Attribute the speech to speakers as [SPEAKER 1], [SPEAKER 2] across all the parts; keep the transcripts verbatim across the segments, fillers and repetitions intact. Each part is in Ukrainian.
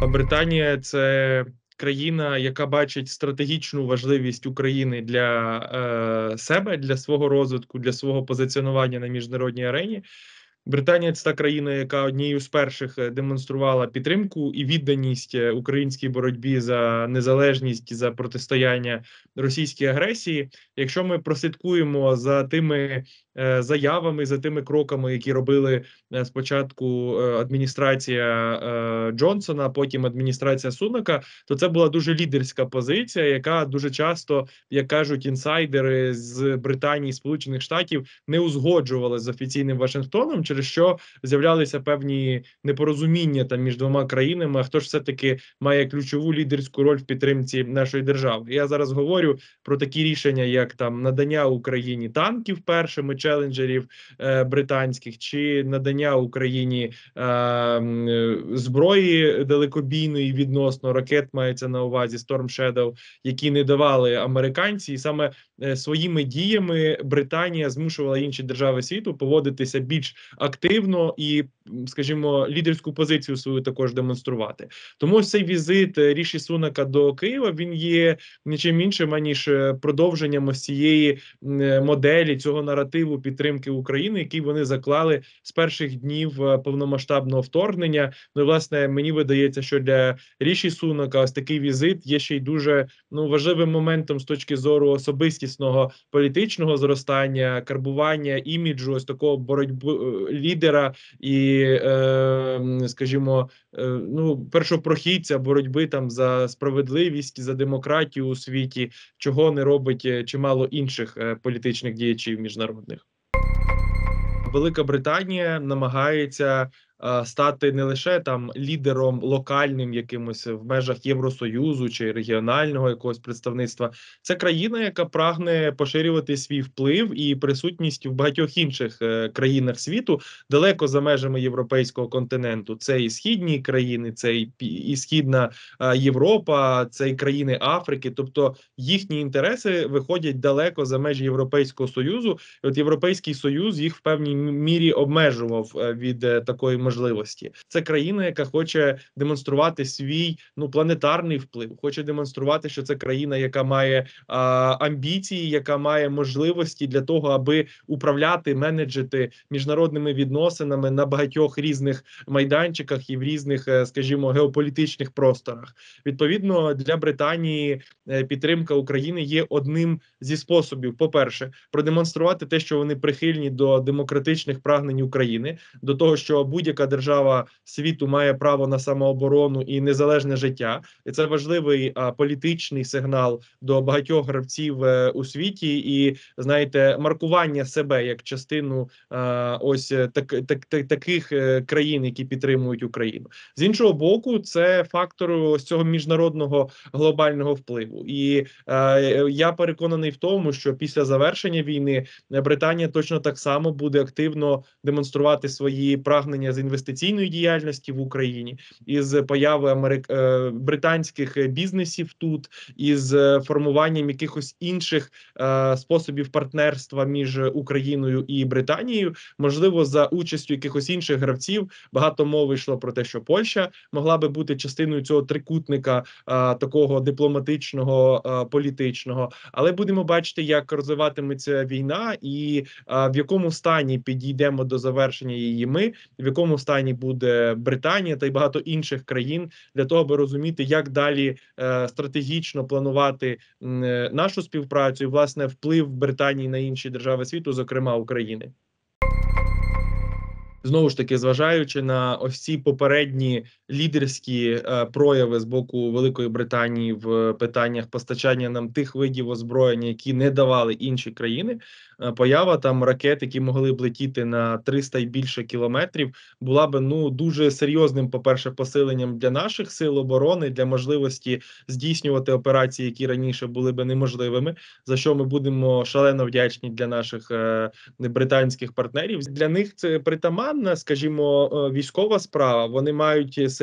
[SPEAKER 1] Британія це країна, яка бачить стратегічну важливість України для е, себе, для свого розвитку, для свого позиціонування на міжнародній арені. Британія це та країна, яка однією з перших демонструвала підтримку і відданість українській боротьбі за незалежність, за протистояння російській агресії. Якщо ми прослідкуємо за тими е, заявами, за тими кроками, які робили е, спочатку е, адміністрація е, Джонсона, а потім адміністрація Сунака, то це була дуже лідерська позиція, яка дуже часто, як кажуть інсайдери з Британії, Сполучених Штатів, не узгоджувала з офіційним Вашингтоном, через що з'являлися певні непорозуміння там між двома країнами, а хто ж все-таки має ключову лідерську роль в підтримці нашої держави. Я зараз говорю про такі рішення, як там надання Україні танків першими, челенджерів е, британських, чи надання Україні е, зброї далекобійної відносно ракет, мається на увазі Storm Shadow, які не давали американці, і саме е, своїми діями Британія змушувала інші держави світу поводитися більш активно і, скажімо, лідерську позицію свою також демонструвати. Тому ось цей візит Ріші Сунака до Києва, він є нічим іншим, аніж продовженням ось цієї моделі, цього наративу підтримки України, який вони заклали з перших днів повномасштабного вторгнення. Ну і, власне, мені видається, що для Ріші Сунака ось такий візит є ще й дуже ну, важливим моментом з точки зору особистісного політичного зростання, карбування іміджу ось такого боротьби лідера і, е, скажімо, е, ну, першопрохідця боротьби там за справедливість, за демократію у світі, чого не робить чимало інших е, політичних діячів міжнародних. Велика Британія намагається а, стати не лише там лідером локальним якимось в межах Євросоюзу чи регіонального якогось представництва. Це країна, яка прагне поширювати свій вплив і присутність в багатьох інших е, країнах світу, далеко за межами європейського континенту. Це і східні країни, це і, і східна е, Європа, це і країни Африки. Тобто їхні інтереси виходять далеко за межі Європейського Союзу. І от Європейський Союз їх в певній мірі обмежував від е, такої можливості. Це країна, яка хоче демонструвати свій ну планетарний вплив, хоче демонструвати, що це країна, яка має а, амбіції, яка має можливості для того, аби управляти, менеджити міжнародними відносинами на багатьох різних майданчиках і в різних, скажімо, геополітичних просторах. Відповідно, для Британії підтримка України є одним зі способів, по-перше, продемонструвати те, що вони прихильні до демократичних прагнень України, до того, що будь-яка держава світу має право на самооборону і незалежне життя. І це важливий а, політичний сигнал до багатьох гравців е, у світі і, знаєте, маркування себе як частину а, ось так, так, так, таких е, країн, які підтримують Україну. З іншого боку, це фактор ось цього міжнародного глобального впливу. І е, я переконаний в тому, що після завершення війни Британія точно так само буде активно демонструвати свої прагнення з інвестиційної діяльності в Україні, із появи америк... е, британських бізнесів тут, із формуванням якихось інших е, способів партнерства між Україною і Британією, можливо, за участю якихось інших гравців. Багато мови йшло про те, що Польща могла би бути частиною цього трикутника е, такого дипломатичного, е, політичного. Але будемо бачити, як розвиватиметься війна і е, в якому стані підійдемо до завершення її ми, в якому стані буде Британія та й багато інших країн для того, аби розуміти, як далі е, стратегічно планувати е, нашу співпрацю і, власне, вплив Британії на інші держави світу, зокрема України. Знову ж таки, зважаючи на ось ці попередні лідерські е, прояви з боку Великої Британії в питаннях постачання нам тих видів озброєння, які не давали інші країни, е, поява там ракет, які могли б летіти на триста і більше кілометрів, була б ну дуже серйозним, по-перше, посиленням для наших сил оборони, для можливості здійснювати операції, які раніше були б неможливими, за що ми будемо шалено вдячні для наших е, британських партнерів. Для них це притаманна, скажімо, військова справа. Вони мають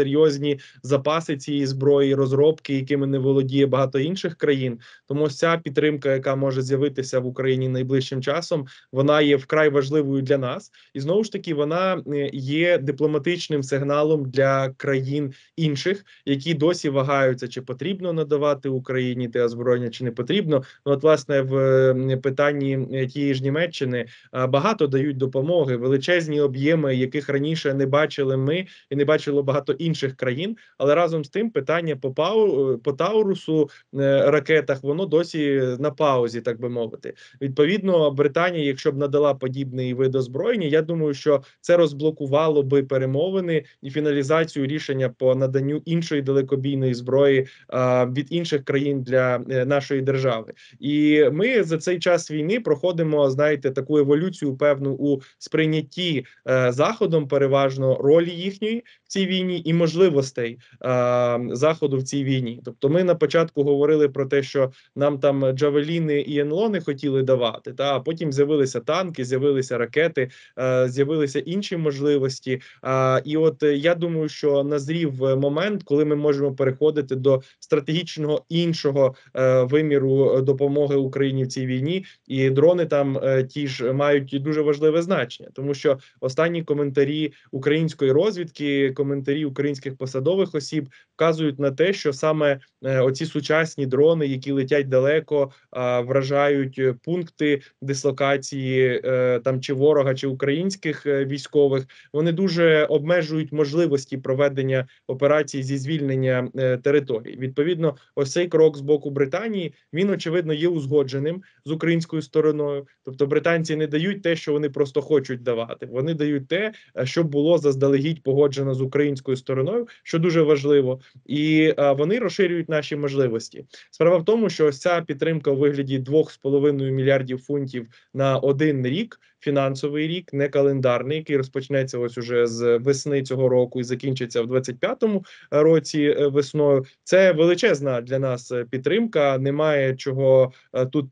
[SPEAKER 1] серйозні запаси цієї зброї, розробки, якими не володіє багато інших країн. Тому ось ця підтримка, яка може з'явитися в Україні найближчим часом, вона є вкрай важливою для нас, і знову ж таки вона є дипломатичним сигналом для країн інших, які досі вагаються, чи потрібно надавати Україні те озброєння, чи не потрібно. Ну, от, власне, в питанні тієї ж Німеччини багато дають допомоги, величезні об'єми, яких раніше не бачили ми і не бачило багато інших країн. Але разом з тим питання по пау по Таурусу ракетах, воно досі на паузі, так би мовити. Відповідно, Британія, якщо б надала подібний вид озброєння, я думаю, що це розблокувало би перемовини і фіналізацію рішення по наданню іншої далекобійної зброї а, від інших країн для е, нашої держави. І ми за цей час війни проходимо, знаєте, таку еволюцію певну у сприйнятті е, Заходом переважно ролі їхньої в цій війні і можливостей е, Заходу в цій війні. Тобто ми на початку говорили про те, що нам там джавеліни і НЛО не хотіли давати, та а потім з'явилися танки, з'явилися ракети, е, з'явилися інші можливості. Е, і от е, я думаю, що назрів момент, коли ми можемо переходити до стратегічного іншого е, виміру допомоги Україні в цій війні, і дрони там е, ті ж мають дуже важливе значення, тому що останні коментарі української розвідки, коментарі українських посадових осіб вказують на те, що саме е, оці сучасні дрони, які летять далеко, е, вражають пункти дислокації е, там чи ворога, чи українських е, військових, вони дуже обмежують можливості проведення операцій зі звільнення е, територій. Відповідно, ось цей крок з боку Британії, він, очевидно, є узгодженим з українською стороною. Тобто британці не дають те, що вони просто хочуть давати. Вони дають те, що було заздалегідь погоджено з українською стороною, що дуже важливо. І а, вони розширюють наші можливості. Справа в тому, що ось ця підтримка у вигляді двох з половиною мільярдів фунтів на один рік, фінансовий рік, не календарний, який розпочнеться ось уже з весни цього року і закінчиться в двадцять п'ятому році весною. Це величезна для нас підтримка. Немає чого тут,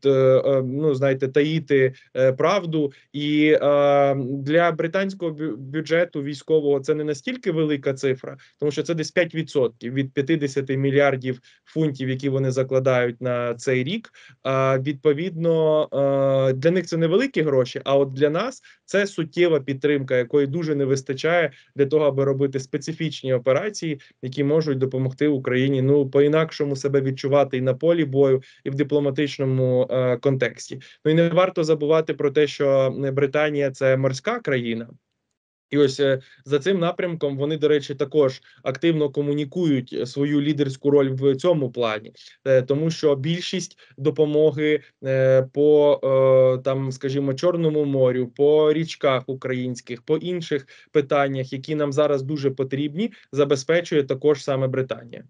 [SPEAKER 1] ну знаєте, таїти правду. І для британського бюджету військового це не настільки велика цифра, тому що це десь п'ять відсотків від п'ятдесят мільярдів фунтів, які вони закладають на цей рік. Відповідно, для них це невеликі гроші, а от для нас це суттєва підтримка, якої дуже не вистачає для того, аби робити специфічні операції, які можуть допомогти Україні, ну, по-інакшому себе відчувати і на полі бою, і в дипломатичному е, контексті. Ну і не варто забувати про те, що Британія – це морська країна. І ось за цим напрямком вони, до речі, також активно комунікують свою лідерську роль в цьому плані, тому що більшість допомоги по, там, скажімо, Чорному морю, по річках українських, по інших питаннях, які нам зараз дуже потрібні, забезпечує також саме Британія.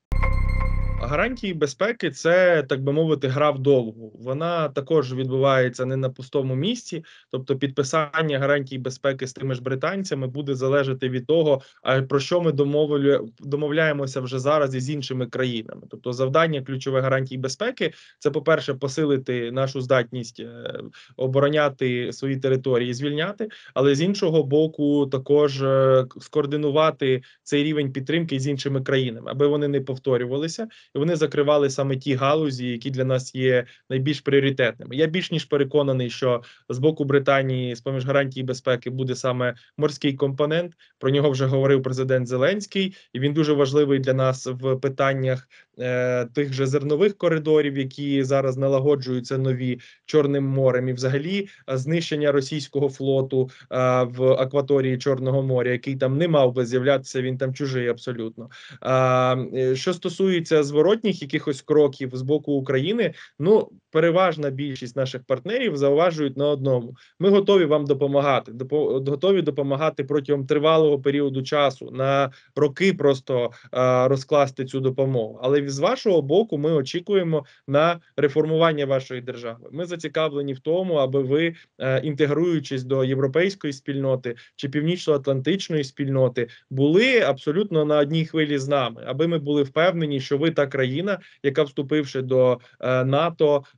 [SPEAKER 1] Гарантії безпеки – це, так би мовити, гра вдовгу. Вона також відбувається не на пустому місці, тобто підписання гарантій безпеки з тими ж британцями буде залежати від того, про що ми домовляємося вже зараз із іншими країнами. Тобто завдання ключове гарантій безпеки – це, по-перше, посилити нашу здатність обороняти свої території, звільняти, але з іншого боку також скоординувати цей рівень підтримки з іншими країнами, аби вони не повторювалися. І вони закривали саме ті галузі, які для нас є найбільш пріоритетними. Я більш ніж переконаний, що з боку Британії з-поміж гарантій безпеки буде саме морський компонент. Про нього вже говорив президент Зеленський, і він дуже важливий для нас в питаннях е, тих же зернових коридорів, які зараз налагоджуються нові Чорним морем, і взагалі знищення російського флоту е, в акваторії Чорного моря, який там не мав би з'являтися, він там чужий абсолютно. Е, що стосується зворотніх якихось кроків з боку України, ну, переважна більшість наших партнерів зауважують на одному. Ми готові вам допомагати, допо, готові допомагати протягом тривалого періоду часу, на роки просто а, розкласти цю допомогу. Але з вашого боку ми очікуємо на реформування вашої держави. Ми зацікавлені в тому, аби ви, а, інтегруючись до європейської спільноти чи північно-атлантичної спільноти, були абсолютно на одній хвилі з нами, аби ми були впевнені, що ви та країна, яка, вступивши до е, НАТО,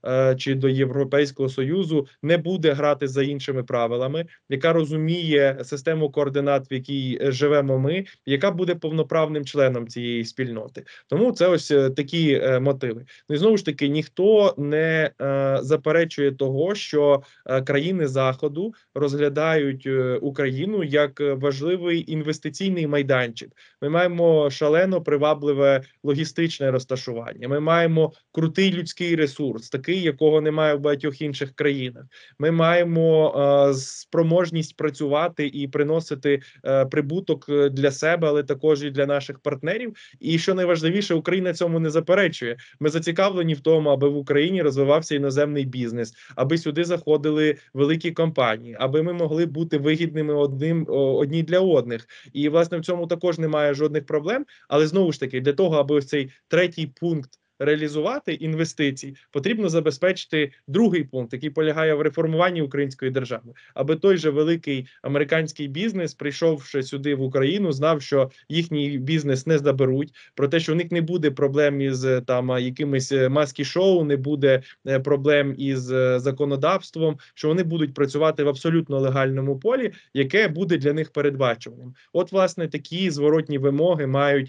[SPEAKER 1] е, чи до Європейського Союзу не буде грати за іншими правилами, яка розуміє систему координат, в якій живемо ми, яка буде повноправним членом цієї спільноти. Тому це ось такі е, мотиви. Ну і знову ж таки, ніхто не е, заперечує того, що е, країни Заходу розглядають е, Україну як важливий інвестиційний майданчик. Ми маємо шалено привабливе логістичне розташування. Ми маємо крутий людський ресурс, такий, якого немає в багатьох інших країнах. Ми маємо е, спроможність працювати і приносити е, прибуток для себе, але також і для наших партнерів. І що найважливіше, Україна цьому не заперечує. Ми зацікавлені в тому, аби в Україні розвивався іноземний бізнес, аби сюди заходили великі компанії, аби ми могли бути вигідними одним одні для одних. І власне в цьому також немає жодних проблем. Але знову ж таки, для того, аби ось цей третій пункт реалізувати інвестиції, потрібно забезпечити другий пункт, який полягає в реформуванні української держави, аби той же великий американський бізнес, прийшовши сюди в Україну, знав, що їхній бізнес не заберуть, про те, що у них не буде проблем із там якимись маски-шоу, не буде проблем із законодавством, що вони будуть працювати в абсолютно легальному полі, яке буде для них передбачуваним. От, власне, такі зворотні вимоги мають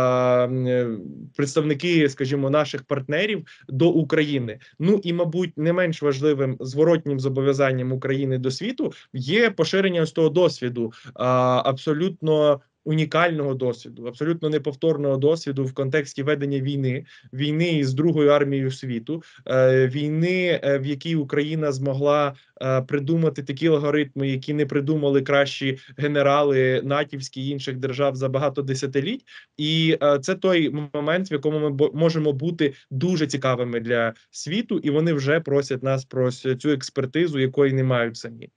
[SPEAKER 1] е, представники, скажімо, наших партнерів до України. Ну і, мабуть, не менш важливим зворотнім зобов'язанням України до світу є поширення ось того досвіду, а, абсолютно унікального досвіду, абсолютно неповторного досвіду в контексті ведення війни, війни з Другою армією світу, е, війни, е, в якій Україна змогла е, придумати такі алгоритми, які не придумали кращі генерали натівські і інших держав за багато десятиліть. І е, це той момент, в якому ми можемо бути дуже цікавими для світу, і вони вже просять нас про цю експертизу, якої не мають самі.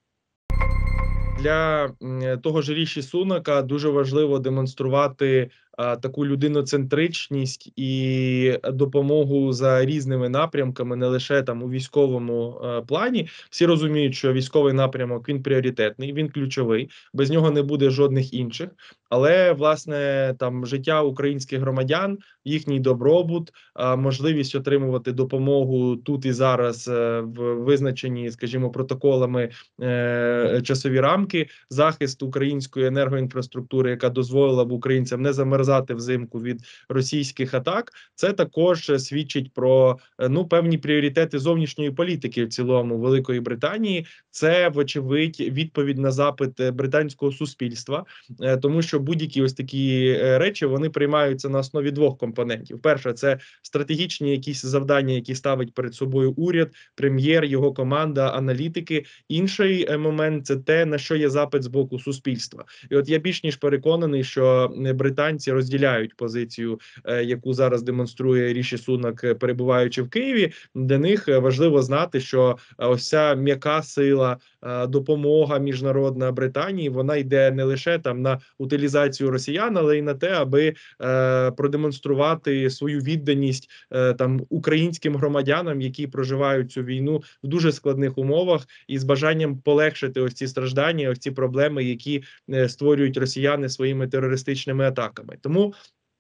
[SPEAKER 1] Для того ж Ріші Сунака дуже важливо демонструвати а, таку людиноцентричність і допомогу за різними напрямками, не лише там у військовому а, плані. Всі розуміють, що військовий напрямок він пріоритетний, він ключовий, без нього не буде жодних інших. Але власне там життя українських громадян, їхній добробут, а, можливість отримувати допомогу тут і зараз а, в визначенні, скажімо, протоколами е, часові рамки, захист української енергоінфраструктури, яка дозволила б українцям не замерзати взимку від російських атак, це також свідчить про ну певні пріоритети зовнішньої політики в цілому Великої Британії. Це, вочевидь, відповідь на запит британського суспільства, тому що будь-які ось такі речі, вони приймаються на основі двох компонентів. Перше, це стратегічні якісь завдання, які ставить перед собою уряд, прем'єр, його команда, аналітики. Інший момент – це те, на що є запит з боку суспільства. І от я більш ніж переконаний, що британці розділяють позицію, яку зараз демонструє Ріші Сунак, перебуваючи в Києві. Для них важливо знати, що ось ця м'яка сила, допомога міжнародна Британії, вона йде не лише там на утилізацію росіян, але й на те, аби е, продемонструвати свою відданість е, там українським громадянам, які проживають цю війну в дуже складних умовах, і з бажанням полегшити ось ці страждання, ось ці проблеми, які е, створюють росіяни своїми терористичними атаками. Тому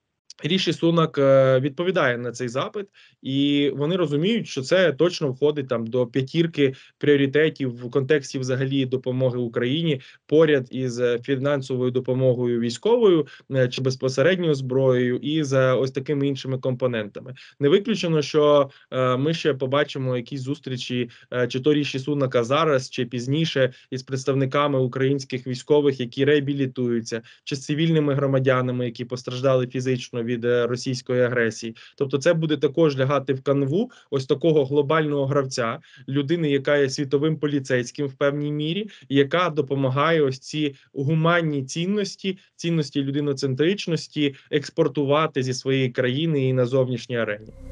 [SPEAKER 1] Ріші Сунак відповідає на цей запит, і вони розуміють, що це точно входить там до п'ятірки пріоритетів в контексті взагалі допомоги Україні поряд із фінансовою допомогою військовою чи безпосередньою зброєю і за ось такими іншими компонентами. Не виключено, що ми ще побачимо якісь зустрічі чи то Ріші Сунака зараз, чи пізніше із представниками українських військових, які реабілітуються, чи з цивільними громадянами, які постраждали фізично від російської агресії. Тобто це буде також лягати в канву ось такого глобального гравця, людини, яка є світовим поліцейським в певній мірі, яка допомагає ось ці гуманні цінності, цінності людиноцентричності експортувати зі своєї країни і на зовнішній арені.